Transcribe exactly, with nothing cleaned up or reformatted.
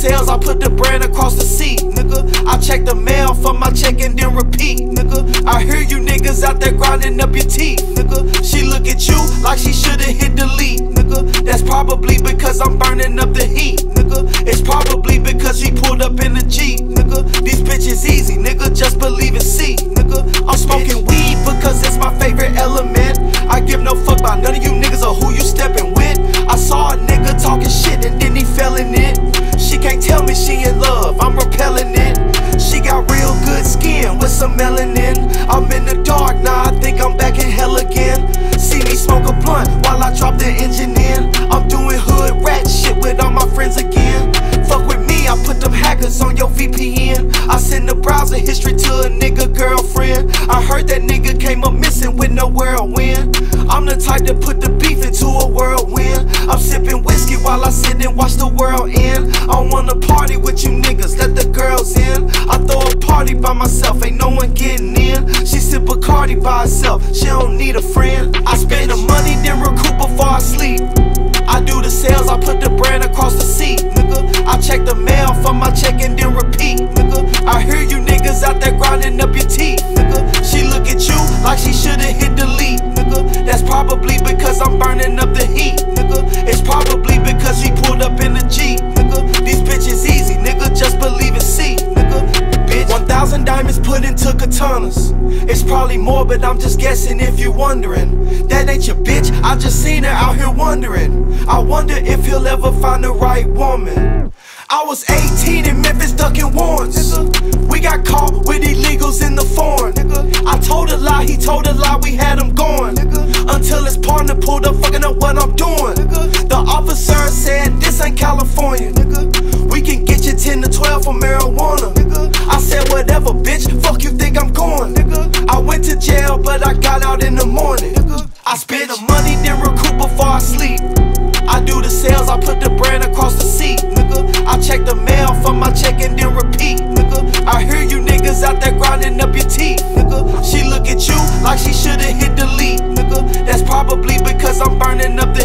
sales, I put the brand across the sea, nigga. I check the mail for my check and then repeat, nigga. I hear you niggas out there grinding up your teeth, nigga. She look at you like she should've hit delete, nigga. That's probably because I'm burning up the heat, nigga. It's probably because he pulled up in the Jeep, nigga. These bitches easy, nigga, just believe and see, nigga. I'm smoking weed because it's my favorite element. I give no fuck about none of you niggas or who you stepping with. I saw a nigga talking shit and then he fell in it. She can't tell me she in love, I'm repelling it. She got real good skin with some melanin. I'm in the dark, now I think I'm back in hell again. See me smoke a blunt while I drop the engine in. I'm doing hood rat shit with all my friends again. Fuck with me, I put them hackers on your V P N. I send the browser history to a nigga girlfriend. I heard that nigga came up missing with no whirlwind. I'm the type to put the beef into a whirlwind. I'm sipping whiskey while I sit and watch the world end. I wanna party with you niggas, let the girls in. I throw a party by myself, ain't no one getting in. She sip Bacardi by herself, she don't need a friend. I spend the money, then recoup before I sleep. I do the sales, I put the brand across the sea, nigga. I check the mail for my check and then repeat, nigga. I hear you niggas out there grinding up your teeth, nigga. She look at you like she should've hit delete, nigga. That's probably because I'm burning up the heat, nigga. It's probably because he pulled up in the Jeep, nigga. These bitches easy, nigga, just believe and see, nigga. Bitch, one thousand diamonds put into katanas. It's probably more, but I'm just guessing if you're wondering. That ain't your bitch, I just seen her out here wondering. I wonder if he'll ever find the right woman. I was eighteen in Memphis ducking warrants, nigga. We got caught with illegals in the foreign, nigga. I told a lie, he told a lie, we had him going, nigga. Until his partner pulled up fucking up what I'm doing, nigga. The officer said this ain't California, nigga. We can get you ten to twelve for marijuana, nigga. I said whatever, bitch, fuck you think I'm going, nigga. I went to jail, but I got out in the morning, nigga. I spend the money, then recoup before I sleep. I do the sales, I put the brand across the sea, nigga. I check the mail for my check and then repeat, nigga. I hear you niggas out there grinding up your teeth, nigga. She look at you like she should've hit delete, nigga. That's probably because I'm burning up the